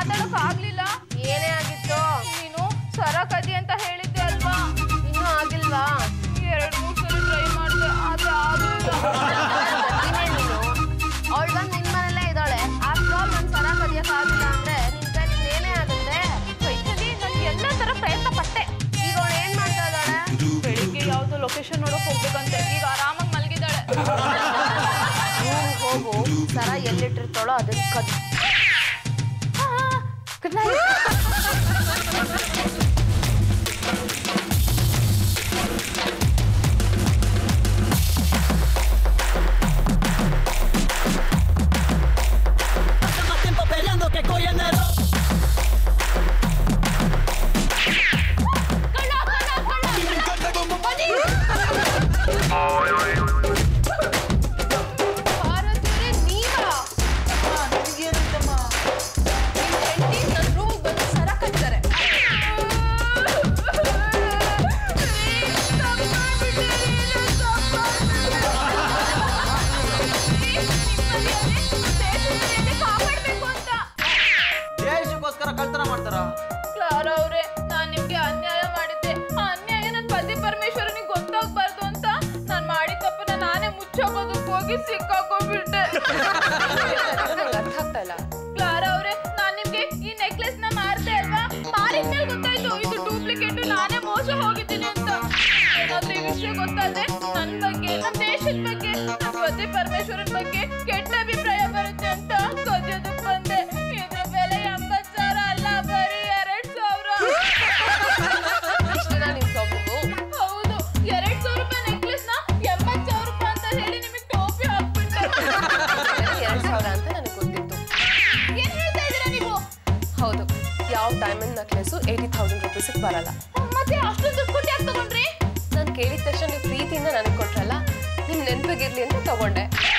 ಮಾತಾಡಕ್ ಆಗ್ಲಿಲ್ಲ. ಏನೇ ಆಗಿತ್ತು? ನೀನು ಸರ ಕದಿ ಅಂತ ಹೇಳಿದ್ದೆ ಅಲ್ವಾ? ಇನ್ನೂ ಆಗಿಲ್ವಾ? 2-3 ಸಲ ಟ್ರೈ ಮಾಡಿದೆ, ಆದ್ರೆ ಆಗ್ಲಿಲ್ಲ. ನೀನು ಅವಳು ಬಂದು ನಿನ್ ಮನೆಯಲ್ಲೇ ಇದ್ದಾಳೆ. ಆಫ್ಟರ್ ಆಲ್ ನನ್ ಸರ ಕದಿಯಕ್ ಆಗಿಲ್ಲ ಅಂದ್ರೆ ನಿನ್ ಕೈಲಿ ಏನೇ ಆಗುತ್ತೆ? ವೈಷ್ಣವಿ, ನಾನು ಎಲ್ಲಾ ತರ ಪ್ರಯತ್ನ ಪಟ್ಟೆ. ಈಗ ಅವಳು ಏನ್ ಮಾಡ್ತಾ ಇದ್ದಾಳೆ? ಬೆಳಿಗ್ಗೆ ಯಾವ್ದು ಲೊಕೇಶನ್ ನೋಡಕ್ ಹೋಗ್ಬೇಕಂತೆ, ಈಗ ಆರಾಮಾಗಿ ಮಲಗಿದ್ದಾಳೆ. ಹೋಗು, ಸರ ಎಲ್ಲಿಟ್ಟಿರ್ತಾಳೋ ಅದಕ್ಕೆ ಕದ್. Good night. ಕ್ಲಾರಾ ಅವ್ರೆ, ನಾನ್ ನಿಮ್ಗೆ ಅನ್ಯಾಯ ಮಾಡಿದ್ದೆ. ಆ ಅನ್ಯಾಯ ನನ್ ಪತಿ ಪರಮೇಶ್ವರನಿಗೆ ಗೊತ್ತಾಗ್ಬಾರ್ದು ಅಂತ ನಾನ್ ಮಾಡಿದ ತಪ್ಪನ್ನ ನಾನೇ ಮುಚ್ಚೋಗೋದಕ್ಕೆ ಹೋಗಿ ಸಿಕ್ಕಾಕೊಂಡ್ಬಿಟ್ಟೆ. ಅರ್ಥ ಆಗ್ತಾ ಇಲ್ಲ. ಕ್ಲಾರಾ ಅವ್ರೆ, ನಾನ್ ನಿಮ್ಗೆ ಈ ನೆಕ್ಲೆಸ್ ನ ಮಾರ್ದೆ ಅಲ್ವಾ? ಮಾರಿದ್ಮೇಲೆ ಗೊತ್ತಾಯ್ತು ಇದು ಡೂಪ್ಲಿಕೇಟ್, ನಾನೇ ಮೋಸ ಹೋಗಿದ್ದೀನಿ ಅಂತ. ಏನಾದ್ರೂ ಈ ವಿಷಯ ಗೊತ್ತಾದ್ರೆ ನನ್ ಬಗ್ಗೆ, ನಮ್ ದೇಶದ ಬಗ್ಗೆ, ನಮ್ ಪತಿ ಪರಮೇಶ್ವರನ್ ಬಗ್ಗೆ ಕೆಟ್ಟ ಅಭಿಪ್ರಾಯ ಬರುತ್ತೆ ಅಂತ ಕದಿಯೋದಕ್ಕೆ ಬಂದೆ. ಇದ್ರ ಬೆಲೆ 80,000 ಅಲ್ಲ, ಬರೀ 2,000. ಇಷ್ಟೇನಾ ನಿಮ್ ಪ್ರಾಬ್ಲಮ್ಮು? ಹೌದು, 2,000 ರೂಪಾಯಿ ನೆಕ್ಲೆಸ್ ನ 80,000 ರೂಪಾಯಿ ಅಂತ ಹೇಳಿ ನಿಮಗೆ ಟೋಪಿ ಹಾಕ್ಬಿಟ್ಟೆ. 2,000 ಅಂತ ನನಗೆ ಗೊತ್ತಿತ್ತು. ಏನ್ ಹೇಳ್ತಾ ಇದೀರಾ ನೀವು? ಹೌದು, ಯಾವ ಡೈಮಂಡ್ ನೆಕ್ಲೆಸು 80,000 ರುಪೀಸಿಗೆ ಬರಲ್ಲ. ಮತ್ತೆ ಅಷ್ಟೊಂದು ದುಡ್ಡು ಕೊಟ್ಟು ಯಾಕೆ ತಗೊಂಡ್ರಿ? ನಾನು ಕೇಳಿದ ತಕ್ಷಣ ನೀವು ಪ್ರೀತಿಯಿಂದ ನನಗೆ ಕೊಟ್ರಲ್ಲ, ನಿಮ್ ನೆನಪಿಗಿರ್ಲಿ ಅಂತ ತಗೊಂಡೆ.